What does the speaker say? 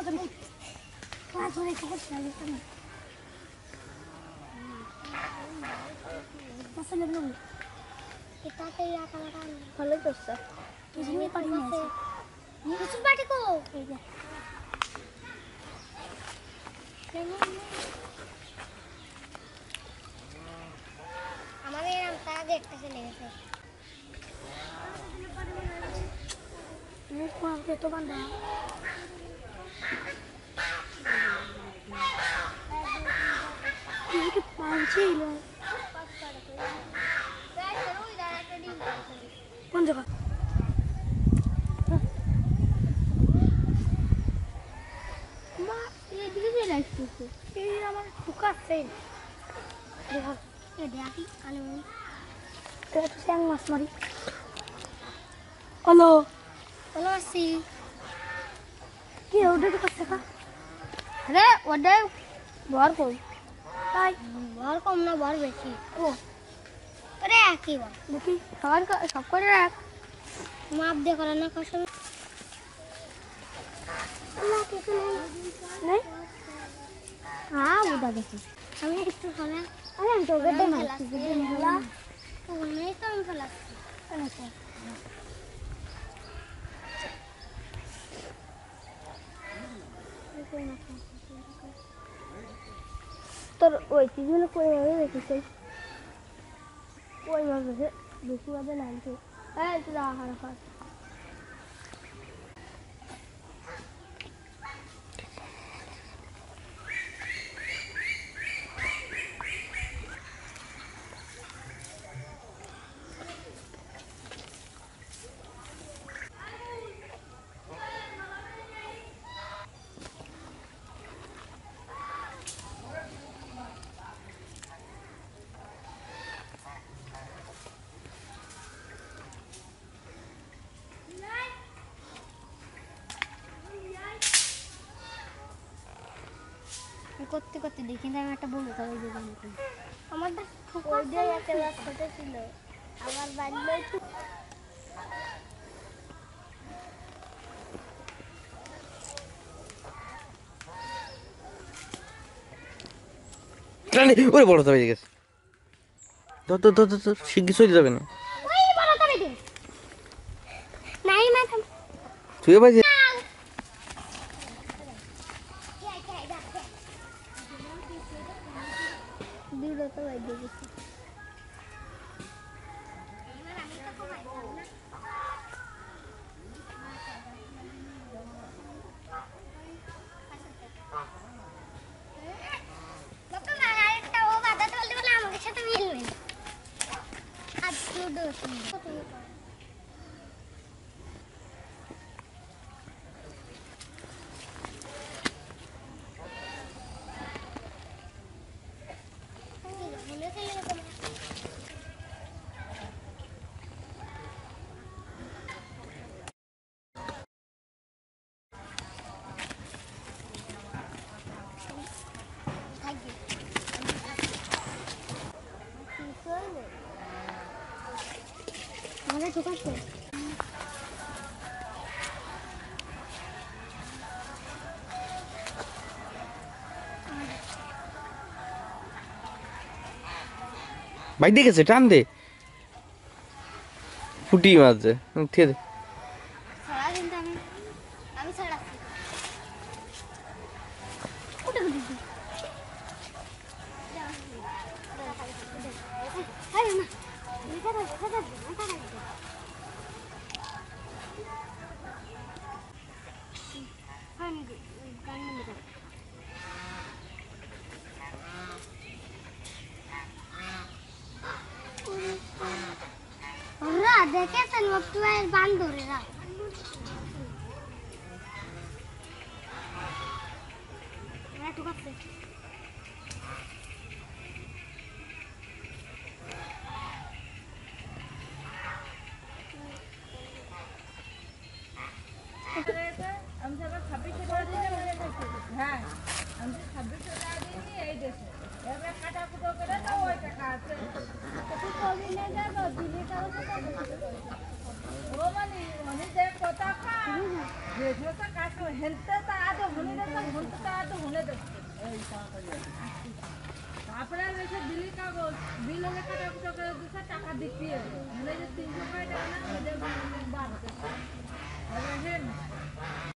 ভালোই করছে আমাদের আগে একটা চলে গেছে তো বান্ধা কোন জায়গা আমার শুকাচ্ছে দেখি আলো স্যাং মাছ মারি হ্যালো হ্যালো আসি কি ওটা তো করছে কা আরে ওটা ভর কম তাই ভর কম না ভর বেশি ও আরে একই বল দেখি সব করে রাখ মাপ দিয়ে করে না কষ্ট नहीं हाँ उदा देखो हमें इसको खाना अरे हम तो गड्ढे में मिला तो नहीं तो हम खिला अच्छा तो वो चीज़ में कोई और देखी सही कोई और वैसे दूसरी वाले लाइन से ऐ इतना हरा করতে করতে দেখি না আমি একটা বলবো তাহলে দেবেন আমাদের ওই দিয়ে একটা রাস্তাতে ছিল আমার বাড়িতে টানি ওরে বড় তবে গেছে তো শিগগির সরে যাবে না ওই বড় তবে দে নাই মাথা তুই বাজে দিলো তো ভাই দেখি আমাদের ঢোকাচ্ছে ভাই দেখেছে টান দে ফুটি মারছে ঠিক আছে সারা দিন তো আমি ছাড়াচ্ছি কোটে কোটে আরে না দেখেছেন মতুয়ার বান্দরেরা ঢুকাচ্ছে আমি সবার 26 টাকা দিয়ে হ্যাঁ আমি 26 টাকা দিয়ে এই দেশে এবার কাটা কুটো করে দাও ওই টাকা আছে তুই কবি নিয়ে যাবো দিলে কারো ও মানে যে কথা খা যেটা কাজ করে হেলতে তা আদৌ হনে দেয় ঘন্টা তা আদৌ হনে দেয় তারপরে এসে দিলি কাগজ বিল হলে কাটা কুটো করে দিচ্ছে টাকা দিতে হবে মানে যে 300 টাকা না ওদের বাড়তে